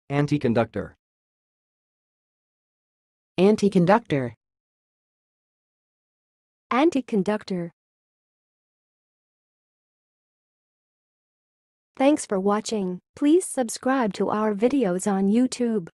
Anticonductor. Anticonductor. Anticonductor. Thanks for watching. Please subscribe to our videos on YouTube.